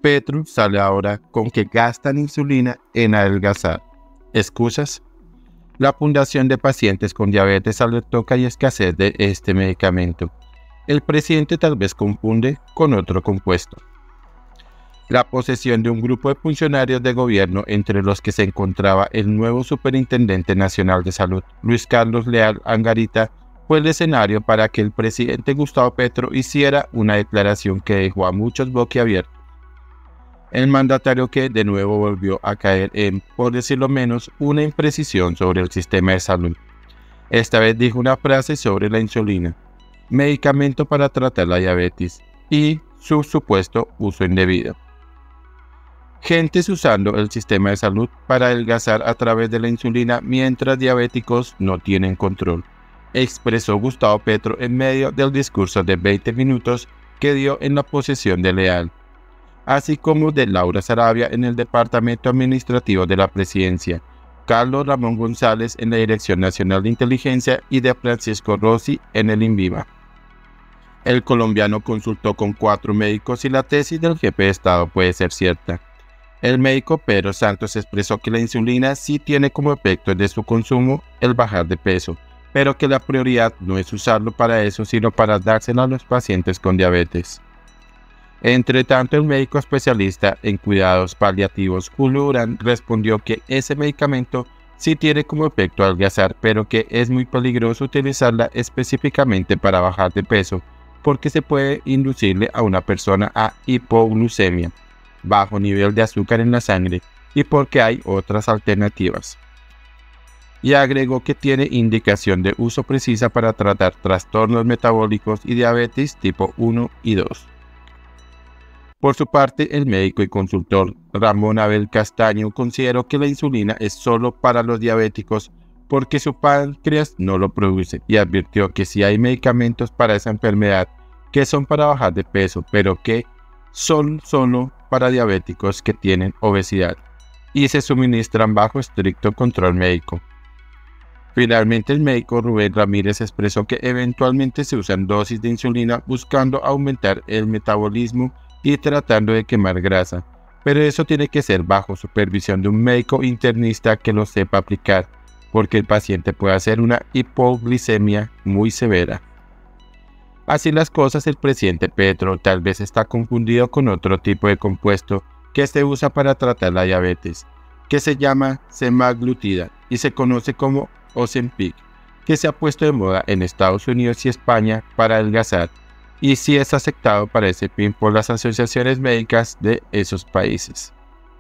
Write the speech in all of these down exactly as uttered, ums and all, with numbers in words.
Petro sale ahora con que gastan insulina en adelgazar. ¿Excusas? La Fundación de Pacientes con Diabetes alertó que hay escasez de este medicamento. El presidente tal vez confunde con otro compuesto. La posesión de un grupo de funcionarios de gobierno, entre los que se encontraba el nuevo Superintendente Nacional de Salud, Luis Carlos Leal Angarita, fue el escenario para que el presidente Gustavo Petro hiciera una declaración que dejó a muchos boquiabiertos. El mandatario, que de nuevo volvió a caer en, por decirlo menos, una imprecisión sobre el sistema de salud. Esta vez dijo una frase sobre la insulina, medicamento para tratar la diabetes, y su supuesto uso indebido. Gentes usando el sistema de salud para adelgazar a través de la insulina mientras diabéticos no tienen control, expresó Gustavo Petro en medio del discurso de veinte minutos que dio en la posesión de Leal, así como de Laura Sarabia en el Departamento Administrativo de la Presidencia, Carlos Ramón González en la Dirección Nacional de Inteligencia y de Francisco Rossi en el INVIMA. El colombiano consultó con cuatro médicos y la tesis del jefe de Estado puede ser cierta. El médico Pedro Santos expresó que la insulina sí tiene como efecto de su consumo el bajar de peso, pero que la prioridad no es usarlo para eso, sino para dársela a los pacientes con diabetes. Entre tanto, el médico especialista en cuidados paliativos, Julio Durán, respondió que ese medicamento sí tiene como efecto adelgazar, pero que es muy peligroso utilizarla específicamente para bajar de peso, porque se puede inducirle a una persona a hipoglucemia, bajo nivel de azúcar en la sangre, y porque hay otras alternativas. Y agregó que tiene indicación de uso precisa para tratar trastornos metabólicos y diabetes tipo uno y dos. Por su parte, el médico y consultor Ramón Abel Castaño consideró que la insulina es solo para los diabéticos porque su páncreas no lo produce, y advirtió que sí hay medicamentos para esa enfermedad que son para bajar de peso, pero que son solo para diabéticos que tienen obesidad y se suministran bajo estricto control médico. Finalmente, el médico Rubén Ramírez expresó que eventualmente se usan dosis de insulina buscando aumentar el metabolismo y tratando de quemar grasa, pero eso tiene que ser bajo supervisión de un médico internista que lo sepa aplicar, porque el paciente puede hacer una hipoglicemia muy severa. Así las cosas, el presidente Petro tal vez está confundido con otro tipo de compuesto que se usa para tratar la diabetes, que se llama semaglutida y se conoce como Ozempic, que se ha puesto de moda en Estados Unidos y España para adelgazar, y sí es aceptado para ese fin por las asociaciones médicas de esos países.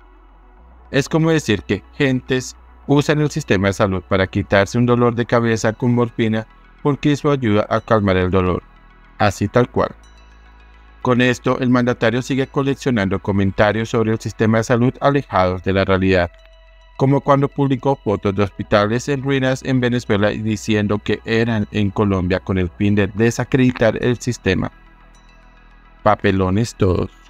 Es como decir que gentes usan el sistema de salud para quitarse un dolor de cabeza con morfina porque eso ayuda a calmar el dolor. Así tal cual. Con esto, el mandatario sigue coleccionando comentarios sobre el sistema de salud alejados de la realidad, como cuando publicó fotos de hospitales en ruinas en Venezuela y diciendo que eran en Colombia con el fin de desacreditar el sistema. Papelones todos.